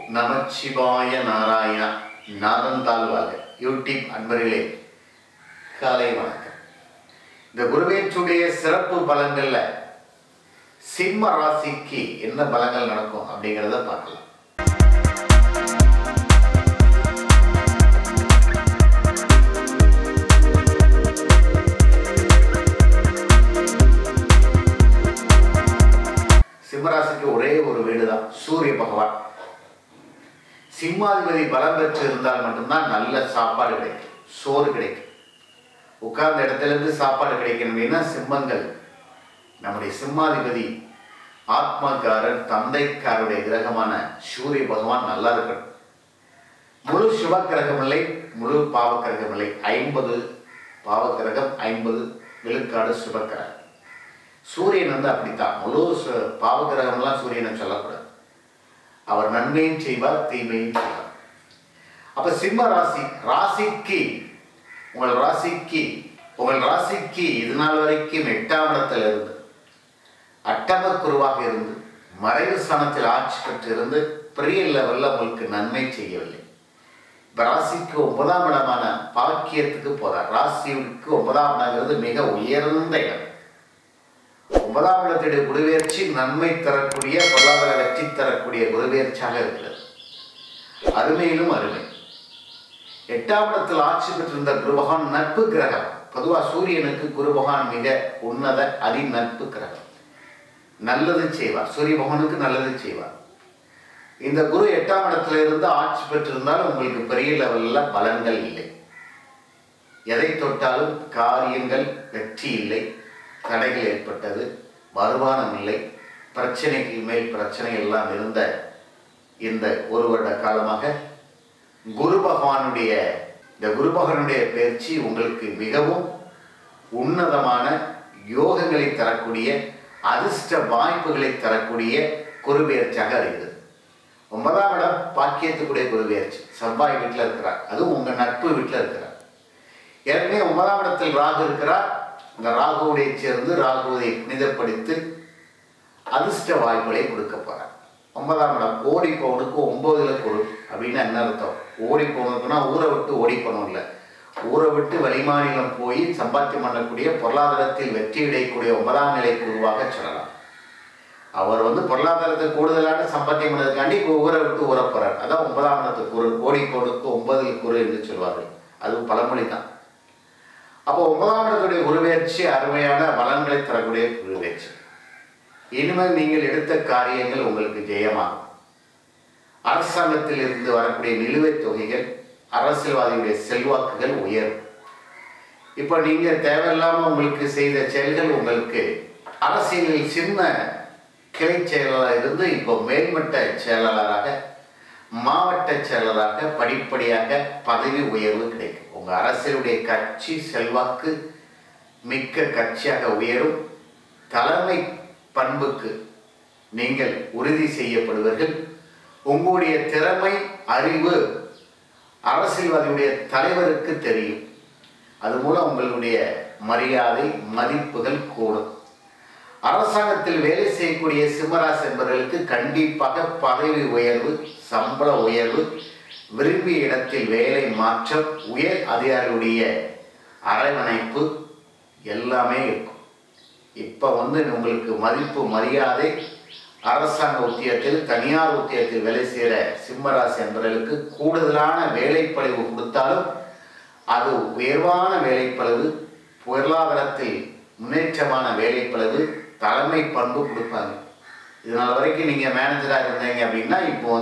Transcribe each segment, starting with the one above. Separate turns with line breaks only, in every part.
நமச்சிவாய Narayana நாதந்தாழ்வாக YouTube அன்பர்களே காலை வணக்கம். இந்த குருவேற்றுடைய சிறப்பு பலன்கள்ல சிம்ம ராசிக்கு என்ன பலங்கள் நடக்கும் அப்படிங்கிறத பார்க்கலாம். சிம்மராசிக்கு ஒரே ஒரு வீடு தான், சூரிய பகவான். சிம்மாதிபதி பலம் பெற்று இருந்தால் மட்டும்தான் நல்ல சாப்பாடு கிடைக்கும், சோறு கிடைக்கும். உட்கார்ந்த இடத்துல இருந்து சாப்பாடு கிடைக்கணும் அப்படின்னா சிம்மங்கள், நம்முடைய சிம்மாதிபதி ஆத்மகாரர் தந்தைக்காருடைய கிரகமான சூரிய பகவான் நல்லா இருக்கணும். முழு சுப கிரகம் இல்லை, முழு பாவ கிரகம் இல்லை. 50 பாவ கிரகம், 50 விழுக்காடு சுப கிரகம். சூரியன் வந்து அப்படித்தான், முழு பாவ கிரகம்லாம் சூரியனை சொல்லக்கூடாது. அவர் நன்மையும் செய்வார், தீமையும் செய்வார். அப்ப சிம்ம ராசி உங்கள் ராசிக்கு இது நாள் வரைக்கும் 8ஆம் இடத்தில் இருந்து அட்டம குருவாக இருந்து மறைவு ஸ்தானத்தில் ஆட்சி பெற்றிருந்து பெரிய லெவல்ல உங்களுக்கு நன்மை செய்யவில்லை. இப்ப ராசிக்கு 9ஆம் இடமான பாக்கியத்துக்கு போறார். ராசிக்கு 9ஆம் இடங்கிறது மிக உயர்ந்த இடம். 9ஆம் இடத்துடைய குருவேர்ச்சி நன்மை தரக்கூடிய, பொருளாதார வெற்றி தரக்கூடிய குருவேர்ச்சியாக இருக்கிறது. அருமையிலும் அருமை. 8ஆம் இடத்தில் ஆட்சி பெற்றிருந்த குருபகான் நட்பு கிரகம். பொதுவாக சூரியனுக்கு குருபகான் மிக உன்னத அதி நட்பு கிரகம். நல்லது செய்வார், சூரிய பகவானுக்கு நல்லது செய்வார். இந்த குரு 8ஆம் இடத்துல இருந்து ஆட்சி பெற்றிருந்தால் உங்களுக்கு பெரிய லெவல்ல பலன்கள் இல்லை. எதை தொட்டாலும் காரியங்கள் வெற்றி இல்லை, தடைகள் ஏற்பட்டது, வருமானம் இல்லை, பிரச்சனைகள் மேல் பிரச்சனை எல்லாம் இருந்த இந்த ஒரு வருட காலமாக குரு பகவானுடைய பயிற்சி உங்களுக்கு மிகவும் உன்னதமான யோகங்களை தரக்கூடிய, அதிர்ஷ்ட வாய்ப்புகளை தரக்கூடிய குருபெயர்ச்சியாக இருக்கிறது. 9ஆம் இடம் பாக்கியத்துக்குடைய குருபெயர்ச்சி. செவ்வாய் வீட்டில் இருக்கிறார், அதுவும் உங்க நட்பு வீட்டில் இருக்கிறார். ஏற்கனவே 9ஆம் இடத்தில் ராகு இருக்கிறார். இந்த ராகுவுடைய சேர்ந்து ராகுவை புனிதப்படுத்தி அதிர்ஷ்ட வாய்ப்புகளை கொடுக்க போறார். 9ஆம் இடம் ஓடி போவனுக்கு 9ல குரு அப்படின்னு என்ன அர்த்தம்? ஓடி போனதுக்குன்னா ஊரை விட்டு ஓடி போனோம் இல்லை, ஊரை விட்டு வெளிமாநிலம் போய் சம்பாத்தியம் பண்ணக்கூடிய, பொருளாதாரத்தில் வெற்றி அடையக்கூடிய 9ஆம் நிலை குருவாக சொல்லலாம். அவர் வந்து பொருளாதாரத்தை கூடுதலான சம்பாத்தியம் பண்ணதுக்காண்டி ஊரை விட்டு ஊற போறார். அதான் 9ஆம் இடத்து குரு. ஓடி போனுக்கு 9ல் குரு என்று சொல்வார்கள், அதுவும் பழமொழி தான். அப்போ 9ஆம் இடத்துடைய குருவேர்ச்சி அருமையான பலன்களை தரக்கூடிய குருவேர்ச்சி. இனிமேல் நீங்கள் எடுத்த காரியங்கள் உங்களுக்கு ஜெயமாகும். அரசாங்கத்தில் இருந்து வரக்கூடிய நிலுவைத் தொகைகள், அரசியல்வாதியுடைய செல்வாக்குகள் உயரும். இப்போ நீங்க தேவையில்லாம உங்களுக்கு செய்த செயல்கள் உங்களுக்கு அரசியலில் சின்ன கிளை செயலாளராக இருந்து இப்போ மேல்மட்ட செயலாளராக, மாவட்ட செயலராக படிப்படியாக பதவி உயர்வு கிடைக்கும். உங்க அரசியலுடைய கட்சி செல்வாக்கு மிக்க கட்சியாக உயரும். தலைமை பண்புக்கு நீங்கள் உறுதி செய்யப்படுவீர்கள். உங்களுடைய திறமை, அறிவு அரசியல்வாதியுடைய தலைவருக்கு தெரியும். அது மூலம் உங்களுடைய மரியாதை, மதிப்புகள் கூடும். அரசாங்கத்தில் வேலை செய்யக்கூடிய சிம்மராசி என்பவர்களுக்கு கண்டிப்பாக பதவி உயர்வு, சம்பள உயர்வு, விரும்பிய இடத்தில் வேலை மாற்றம், உயர் அதிகாரிகளுடைய அரவணைப்பு எல்லாமே இருக்கும். இப்போ உங்களுக்கு மதிப்பு, மரியாதை, அரசாங்க உத்தியோகத்தில், தனியார் உத்தியோகத்தில் வேலை செய்கிற சிம்மராசி என்பவர்களுக்கு கூடுதலான வேலைப்பளிவு கொடுத்தாலும் அது உயர்வான வேலைப்பளிவு, பொருளாதாரத்தில் முன்னேற்றமான வேலைப்பளிவு, தலைமை பண்பு கொடுப்பாங்க. இதனால் வரைக்கும் நீங்கள் மேனேஜராக இருந்தீங்க அப்படின்னா இப்போ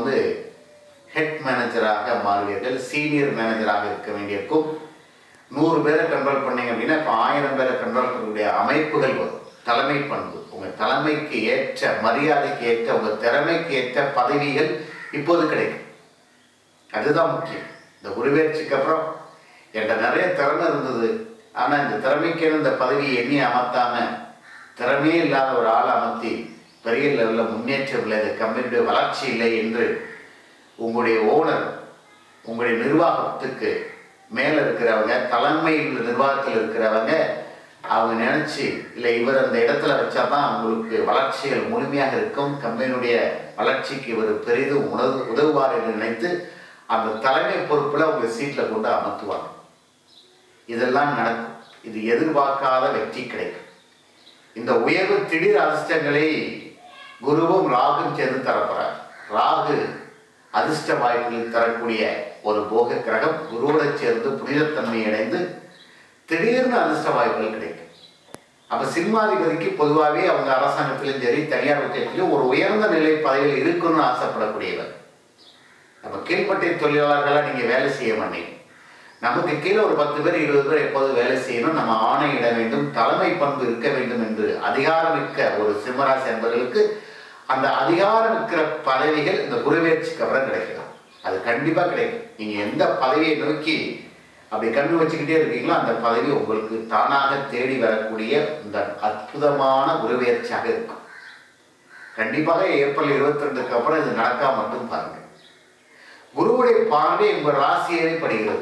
ஹெட் மேனேஜராக மாறுவீர்கள். சீனியர் மேனேஜராக இருக்க வேண்டியிருக்கும். 100 பேரை கண்ட்ரோல் பண்ணீங்க அப்படின்னா இப்போ 1000 பேரை கண்ட்ரோல் பண்ணக்கூடிய அமைப்புகள் வரும். தலைமை பண்பு, உங்கள் தலைமைக்கு ஏற்ற, மரியாதைக்கு ஏற்ற, உங்கள் திறமைக்கு ஏற்ற பதவிகள் இப்போது கிடைக்கும். அதுதான் முக்கியம். இந்த குருவேர்ச்சிக்கு அப்புறம் என்கிட்ட நிறைய திறமை இருந்தது, ஆனால் இந்த திறமைக்கு இந்த பதவியை எண்ணி அமர்த்தாம திறமையே இல்லாத ஒரு ஆளை அமர்த்தி பெரிய லெவலில் முன்னேற்றம் இல்லை, இந்த கம்பெனியுடைய வளர்ச்சி இல்லை என்று உங்களுடைய ஓனர், உங்களுடைய நிர்வாகத்துக்கு மேலே இருக்கிறவங்க, தலைமை நிர்வாகத்தில் இருக்கிறவங்க அவங்க நினச்சி இல்லை இவர் அந்த இடத்துல வச்சா தான் உங்களுக்கு வளர்ச்சிகள் முழுமையாக இருக்கும், கம்பெனியுடைய வளர்ச்சிக்கு இவர் பெரிதும் உதவுவார் என்று நினைத்து அந்த தலைமை பொறுப்பில் உங்கள் சீட்டில் கொண்டு அமர்த்துவாங்க. இதெல்லாம் நடக்கும். இது எதிர்பார்க்காத வெற்றி கிடைக்கும். இந்த உயர்வு திடீர் அதிர்ஷ்டங்களை குருவும் ராகும் சேர்ந்து தரப்போறார். ராகு அதிர்ஷ்ட வாய்ப்புகள் தரக்கூடிய ஒரு போக கிரகம். குருவோடு சேர்ந்து புனிதத்தன்மை அடைந்து திடீர்னு அதிர்ஷ்ட வாய்ப்புகள் கிடைக்கும். அப்போ சிம்மாதிபதிக்கு பொதுவாகவே அவங்க அரசாங்கத்திலும் சரி தனியார் உத்தியோகத்திலும் ஒரு உயர்ந்த நிலை பதவியில் இருக்குன்னு ஆசைப்படக்கூடியவர். நம்ம கீழ்பட்டை தொழிலாளர்களாக நீங்கள் வேலை செய்ய மாட்டீங்க. நமக்கு கீழே ஒரு 10 பேர் 20 பேர் எப்போது வேலை செய்யணும், நம்ம ஆணையிட வேண்டும், தலைமை பண்பு இருக்க வேண்டும் என்று அதிகாரமிக்க ஒரு சிம்மராசி என்பவர்களுக்கு அந்த அதிகாரமிக்கிற பதவிகள் இந்த குருவேட்சிக்கு அப்புறம் கிடைக்கிறது. அது கண்டிப்பாக கிடைக்கும். நீங்கள் எந்த பதவியை நோக்கி அப்படி கண்ணு வச்சுக்கிட்டே இருக்கீங்களோ அந்த பதவி உங்களுக்கு தானாக தேடி வரக்கூடிய இந்த அற்புதமான குருவேட்சியாக இருக்கும். கண்டிப்பாக ஏப்ரல் 22க்கு அப்புறம் இது நடக்காம மட்டும் பாருங்க. குருவுடைய பார்வை உங்கள் ராசியை படுகிறது.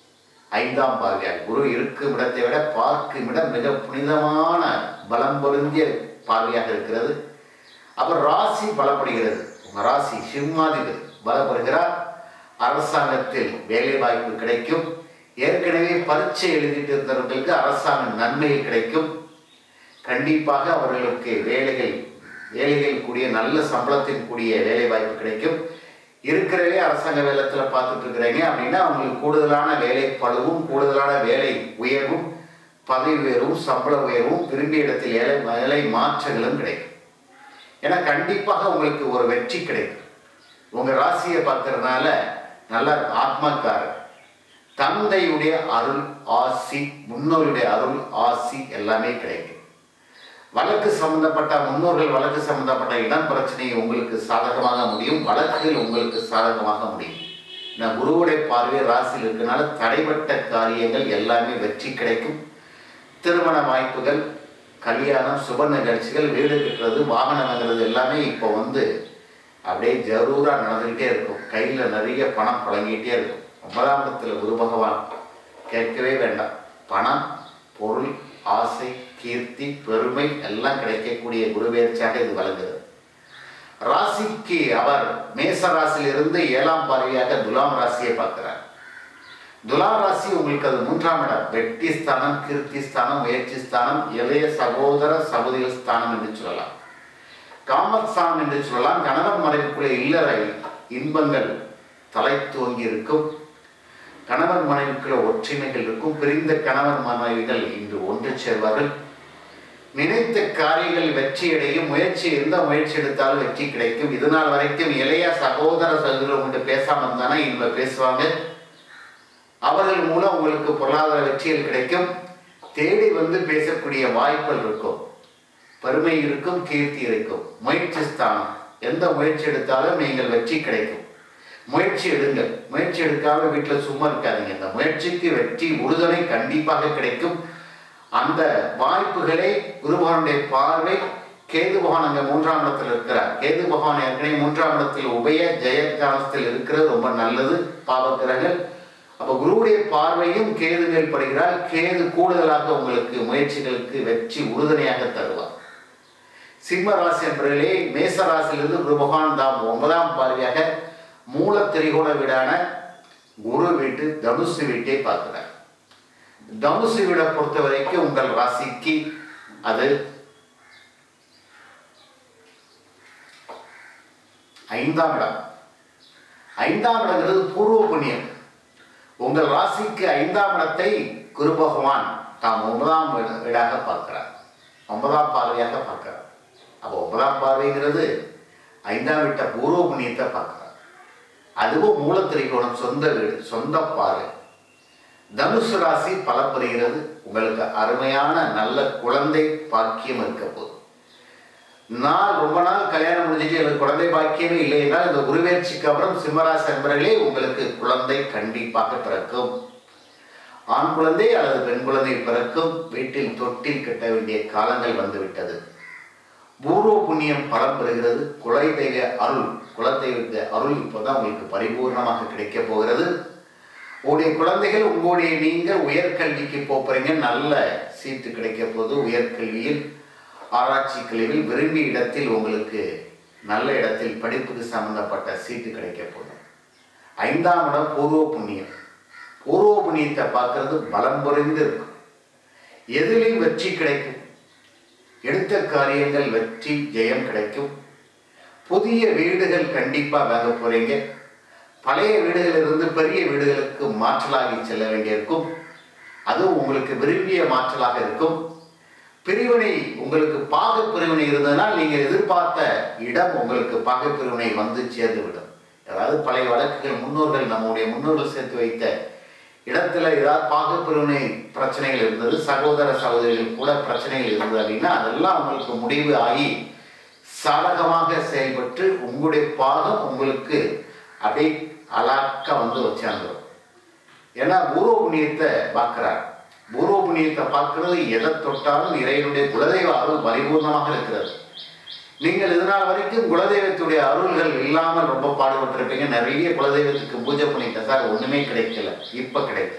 5ஆம் பார்வையாக குரு இருக்கும் இடத்தை விட பார்க்கும் இடம் மிக புனிதமான பலம் பொருந்திய பார்வையாக இருக்கிறது. அப்புறம் ராசி பலப்படுகிறது. உங்கள் ராசி சிம்மாதிபதி பலப்படுகிறார். அரசாங்கத்தில் வேலை வாய்ப்பு கிடைக்கும். ஏற்கனவே பரீட்சை எழுதிட்டு இருந்தவர்களுக்கு அரசாங்க நன்மைகள் கிடைக்கும். கண்டிப்பாக அவர்களுக்கு வேலைகள் கூடிய நல்ல சம்பளத்தின் கூடிய வேலை வாய்ப்பு கிடைக்கும். இருக்கிறவே அரசாங்க வேலத்தில் பார்த்துட்டு இருக்கிறீங்க அப்படின்னா அவங்களுக்கு கூடுதலான வேலை பளுவும் கூடுதலான வேலை உயர்வும் பதவி உயர்வும் சம்பள உயர்வும் விரும்பிய இடத்தில் வேலை மாற்றங்களும் கிடைக்கும். ஏன்னா கண்டிப்பாக உங்களுக்கு ஒரு வெற்றி கிடைக்கும். உங்கள் ராசியை பார்க்கறதுனால நல்ல ஆத்மாக்காரர், தந்தையுடைய அருள் ஆசி, முன்னோருடைய அருள் ஆசி எல்லாமே கிடைக்கும். வழக்கு சம்பந்தப்பட்ட முன்னோர்கள் வழக்கு சம்பந்தப்பட்ட இடம் பிரச்சனை உங்களுக்கு சாதகமாக முடியும். வழக்குகள் உங்களுக்கு சாதகமாக முடியும். நான் குருவுடைய பார்வை ராசியில் இருக்கனால தடைப்பட்ட காரியங்கள் எல்லாமே வெற்றி கிடைக்கும். திருமண வாய்ப்புகள், கல்யாணம், சுப நிகழ்ச்சிகள், வீடு கட்டுறது, வாகனம் வாங்குறது எல்லாமே இப்போ அப்படியே ஜரூராக நடந்துக்கிட்டே இருக்கும். கையில் நிறைய பணம் புழங்கிட்டே இருக்கும். 9ஆம் இடத்துல குரு பகவான் கேட்கவே வேண்டாம். பணம், பொருள், ஆசை, கீர்த்தி, பெருமை எல்லாம் கிடைக்கக்கூடிய குருவேர்ச்சியாக இது வழங்குகிறது. ராசிக்கு அவர் மேச ராசியிலிருந்து 7ஆம் பார்வையாக துலாம் ராசியை பார்க்கிறார். துலாம் ராசி உங்களுக்கு அது 3ஆம் இடம். வெற்றி ஸ்தானம், கீர்த்தி ஸ்தானம், முயற்சி ஸ்தானம், இளைய சகோதர சகோதரிகள் ஸ்தானம் என்று சொல்லலாம். காமஸ்தானம் என்று சொல்லலாம். கணவன் மனைவிக்குள்ளே இல்லற இன்பங்கள் தலை தோங்கி இருக்கும். கணவன் மனைவிக்குள்ள ஒற்றுமைகள் இருக்கும். பிரிந்த கணவன் மனைவிகள் இன்று ஒன்று சேர்வார்கள். நினைத்த காரியங்கள் வெற்றியடையும். எந்த முயற்சி எடுத்தாலும் வெற்றி கிடைக்கும். இதனால் வரைக்கும் இளைய சகோதர சகோதரர் கொண்டு பேசாமல் இருந்தானா இவங்க பேசுவாங்க. அவர்கள் மூலம் உங்களுக்கு பொருளாதார வெற்றிகள் கிடைக்கும். தேடி பேசக்கூடிய வாய்ப்புகள் இருக்கும். பெருமை இருக்கும், கீர்த்தி இருக்கும். முயற்சி ஸ்தானம். எந்த முயற்சி எடுத்தாலும் நீங்கள் வெற்றி கிடைக்கும். முயற்சி எடுங்கள். முயற்சி எடுக்காம வீட்டில் சும்மா இருக்காதீங்க. இந்த முயற்சிக்கு வெற்றி உறுதுணை கண்டிப்பாக கிடைக்கும். அந்த வாய்ப்புகளை குரு பகவானுடைய பார்வை, கேது பகவான் அங்கே 3ஆம் இடத்தில் இருக்கிறார். கேது பகவான் ஏற்கனவே 3ஆம் இடத்தில் உபய ஜெயகாலத்தில் இருக்கிறது ரொம்ப நல்லது. பாவக்கிரகங்கள். அப்போ குருவுடைய பார்வையும் கேது மேல் படுகிறார். கேது கூடுதலாக உங்களுக்கு முயற்சிகளுக்கு வெற்றி உறுதுணையாக தருவார். சிம்ம ராசி என்பவர்களே, மேச ராசியிலிருந்து குரு பகவான் தாம் 9ஆம் பார்வையாக மூல திரிகோண வீடான குரு வீட்டு தனுசு வீட்டை பார்க்கிறார். தனுசு வீடை பொறுத்த வரைக்கும் உங்கள் ராசிக்கு அது 5ஆம் இடம். 5ஆம் இடங்கிறது பூர்வ புண்ணியம். உங்கள் ராசிக்கு 5ஆம் இடத்தை குரு பகவான் தாம் 9ஆம் வீடாக பார்க்கிறார். 9ஆம் பார்வையாக பார்க்கிறார். அப்போ 9ஆம் பார்வைங்கிறது 5ஆம் வீட்டை பூர்வ புண்ணியத்தை பார்க்கிறார். அதுவும் மூல திரிகோணம், சொந்த வீடு, சொந்த பார்வை. தனுசு ராசி பலப்படுகிறது. உங்களுக்கு அருமையான நல்ல குழந்தை பாக்கியம் இருக்க போகுது. ரொம்ப நாள் கல்யாணம் முடிஞ்சிட்டு எனக்கு குழந்தை பாக்கியமே இல்லை என்றால் இந்த குருவேட்சிக்கு அப்புறம் சிம்மராசி நண்பர்களே உங்களுக்கு குழந்தை கண்டிப்பாக பிறக்கும். ஆண் குழந்தை அல்லது பெண் குழந்தை பிறக்கும். வீட்டில் தொட்டில் கட்ட வேண்டிய காலங்கள் வந்துவிட்டது. பூர்வ புண்ணியம் பலம் பெறுகிறது. குலதெய்வ அருள் இப்போதான் உங்களுக்கு பரிபூர்ணமாக கிடைக்க போகிறது. உங்களுடைய குழந்தைகள் உங்களுடைய நீங்கள் உயர்கல்விக்கு போறீங்க, நல்ல சீட்டு கிடைக்க போது உயர்கல்வியில் ஆராய்ச்சி கல்வியில் விரும்பிய இடத்தில் உங்களுக்கு நல்ல இடத்தில் படிப்புக்கு சம்பந்தப்பட்ட சீட்டு கிடைக்க போதும். 5ஆம் இடம் பூர்வ புண்ணியம். பூர்வ புண்ணியத்தை பார்க்கறது பலம் புரிந்து இருக்கும். எதிலும் வெற்றி கிடைக்கும். எடுத்த காரியங்கள் வெற்றி ஜெயம் கிடைக்கும். புதிய வீடுகள் கண்டிப்பா வாங்க போறீங்க. பழைய வீடுகளிலிருந்து பெரிய வீடுகளுக்கு மாற்றலாகி செல்ல வேண்டியிருக்கும். அதுவும் உங்களுக்கு விரும்பிய மாற்றலாக இருக்கும். பிரிவினை உங்களுக்கு பாக பிரிவினை இருந்ததுனால் நீங்கள் எதிர்பார்த்த இடம் உங்களுக்கு பாக பிரிவினை வந்து சேர்ந்து விடும். அதாவது பழைய வழக்குகள் முன்னோர்கள் நம்முடைய முன்னோர்கள் சேர்த்து வைத்த இடத்துல ஏதாவது பாக பிரிவினை பிரச்சனைகள் இருந்தது, சகோதர சகோதரிகள் கூட பிரச்சனைகள் இருந்தது அப்படின்னா அதெல்லாம் உங்களுக்கு முடிவு ஆகி சாதகமாக செயல்பட்டு உங்களுடைய பாகம் உங்களுக்கு அப்படியே அழாக்க வந்து வச்சாந்துடும். ஏன்னா பூர்வ புண்ணியத்தை பார்க்கிறார். பூர்வ புண்ணியத்தை பார்க்கிறது எதை தொட்டாலும் இறைவனுடைய குலதெய்வ அருள் பரிபூர்ணமாக இருக்கிறது. நீங்கள் இதனால் வரைக்கும் குலதெய்வத்துடைய அருள்கள் இல்லாமல் ரொம்ப பாடுபட்டிருப்பீங்க. நிறைய குலதெய்வத்துக்கு பூஜை பண்ணிட்டேன் சார், ஒண்ணுமே கிடைக்கல. இப்ப கிடைக்கும்.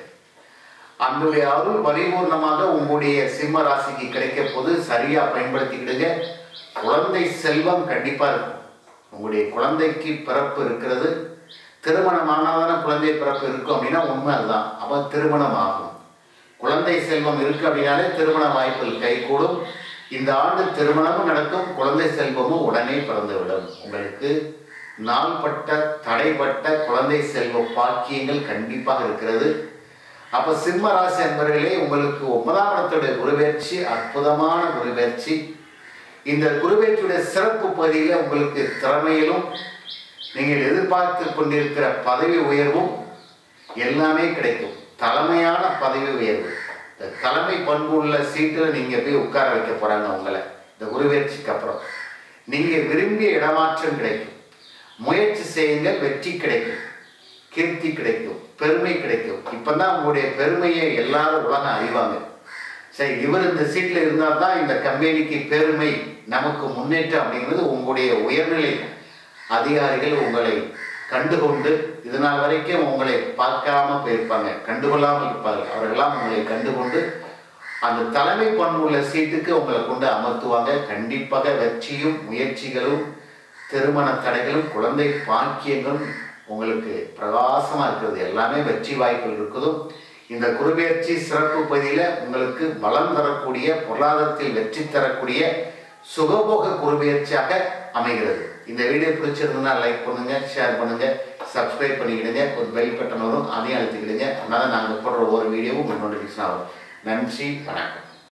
அந்த அருள் பரிபூர்ணமாக உங்களுடைய சிம்ம ராசிக்கு கிடைக்க போது சரியா பயன்படுத்திக்கிடுங்க. குழந்தை செல்வம் கண்டிப்பா இருக்கும். உங்களுடைய குழந்தைக்கு பிறப்பு இருக்கிறது. திருமணமானதான குழந்தை பிறப்பு இருக்கும் அப்படின்னா உண்மை அதுதான். அப்ப திருமணம் ஆகும். குழந்தை செல்வம் இருக்கு அப்படின்னாலே திருமண வாய்ப்புகள் கைகூடும். இந்த ஆண்டு திருமணமும் நடக்கும், குழந்தை செல்வமும் உடனே பிறந்துவிடும். உங்களுக்கு நாள்பட்ட தடைப்பட்ட குழந்தை செல்வ பாக்கியங்கள் கண்டிப்பாக இருக்கிறது. அப்ப சிம்ம ராசி அன்பர்களே, உங்களுக்கு 9ஆம் இடத்துடைய குருபெயர்ச்சி அற்புதமான குருபெயர்ச்சி. இந்த குருபெயர்ச்சியுடைய சிறப்பு பகுதியில் உங்களுக்கு திறமையிலும் நீங்கள் எதிர்பார்த்து கொண்டிருக்கிற பதவி உயர்வும் எல்லாமே கிடைக்கும். தலைமையான பதவி உயர்வு, இந்த தலைமை பண்பு உள்ள சீட்டில் நீங்க போய் உட்கார வைக்க போறாங்க உங்களை. இந்த குருபெயர்ச்சிக்கு அப்புறம் நீங்க விரும்பிய இடமாற்றம் கிடைக்கும். முயற்சி செய்யுங்கள், வெற்றி கிடைக்கும், கீர்த்தி கிடைக்கும், பெருமை கிடைக்கும். இப்பதான் உங்களுடைய பெருமையை எல்லாரும் உலகம் அறிவாங்க. சரி, இவர் இந்த சீட்ல இருந்தால் தான் இந்த கம்பெனிக்கு பெருமை, நமக்கு முன்னேற்றம் அப்படிங்கிறது உங்களுடைய உயர்நிலை அதிகாரிகள் உங்களை கண்டுகொண்டு இதனால் வரைக்கும் உங்களை பார்க்காம போயிருப்பாங்க, கண்டுகொள்ளாமல் இருப்பார்கள். அவர்களெல்லாம் உங்களை கண்டுகொண்டு அந்த தலைமை பண்புள்ள சீட்டுக்கு உங்களை கொண்டு அமர்த்துவாங்க. கண்டிப்பாக வெற்றியும் முயற்சிகளும் திருமண தடைகளும் குழந்தை பாக்கியங்களும் உங்களுக்கு பிரகாசமா இருக்கிறது. எல்லாமே வெற்றி வாய்ப்புகள் இருக்குதும். இந்த குருபெயர்ச்சி சிறப்பு பகுதியில் உங்களுக்கு பலம் தரக்கூடிய, பொருளாதாரத்தில் வெற்றி தரக்கூடிய சுகபோக குருபெயர்ச்சியாக அமைகிறது. இந்த வீடியோ பிடிச்சிருந்ததுன்னா லைக் பண்ணுங்க, ஷேர் பண்ணுங்க, சப்ஸ்கிரைப் பண்ணிக்கிடுங்க. ஒரு பெல் பட்டன் வரும், அதையும் அழுத்திக்கிடுங்க. அதனால நாங்கள் போடுற ஒவ்வொரு வீடியோவும் உங்களுக்கு நோட்டிஃபிகேஷன் ஆகும். நன்றி, வணக்கம்.